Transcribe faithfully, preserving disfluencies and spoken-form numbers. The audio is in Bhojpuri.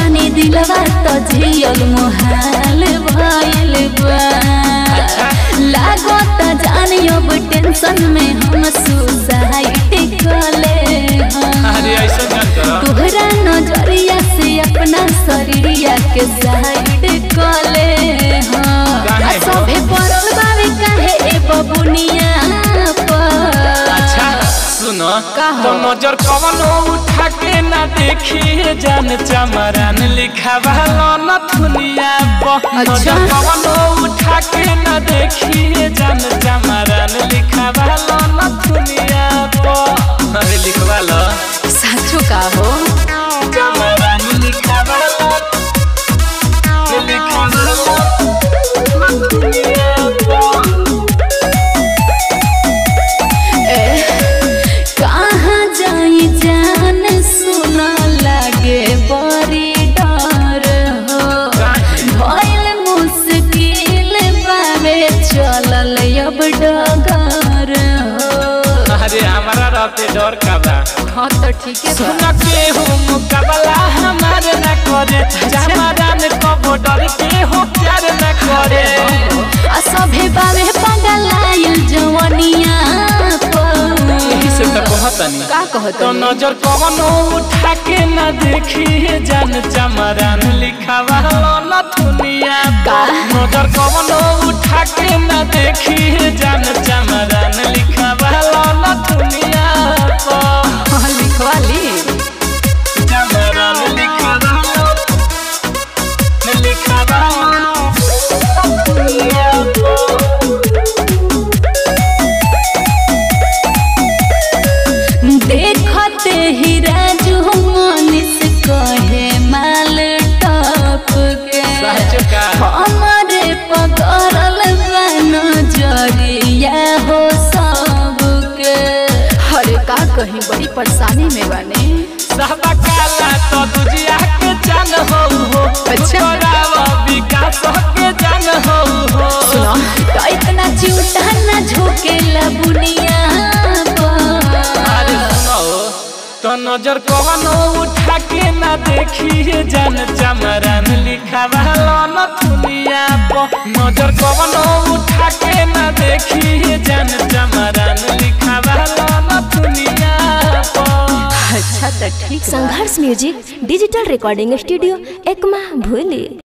बानी दिलवा तो जियल मुहाल भइल बा। लागत जानी अब टेंशन में हम सुसाइड कले अरे ऐसा मत कर। तोहरा नजरिया से अपना शरीरिया के साइड कले हां सभे पड़ल बावे काहे ए बबुनिया पर। अच्छा सुनो तो नजर कवनो उठा के ना देखी जान चमरान लिखावा न दुनिया पर। नजर कवनो उठा के ना देखी जान चमरान लिखावा न दुनिया पर। अरे लिखवा लो साचो का हो चमरान लिखावा लिखावा न दुनिया पर। कहाँ जाई जान सुना लागे बड़ी डर हो भइल मुश्किल बावे चलल अब डगर हो। अरे हमारा रहते डर का बा। हाँ तो ठीक है सुन के हो मुकाबला हमारे न करे जमादान को डर के हो प्यार न करे। आ सभे बावे पगलाइल जवनिया से तो कहतनी का कहत तो नजर कवनो उठा के ना देखी जान चमरान लिखावा न दुनिया का। नजर कवनो उठा के ना देखी जान चमरान लिखावा न दुनिया पर। लिखवा ली चमरान लिखावा लिखावा दुनिया पर। देखते ही राजू मनीष कहे माल टप के हमारे पकड़ल नजरिया हो सबके। हरे का कहीं बड़ी परेशानी में बने सब काला तो दुजिया के जान हो हो। अच्छा विकास के जान हो हो। सुनो तो इतना चिंता न झोंकेला बुनिया तो नजर कवनो उठा के ना देखी जान चमरान लिखावा न दुनिया पर। नजर कवनो उठा के ना देखी जान चमरान लिखावा न दुनिया पर। अच्छा तो ठीक। Sangharsh music digital recording studio एकमा भूली।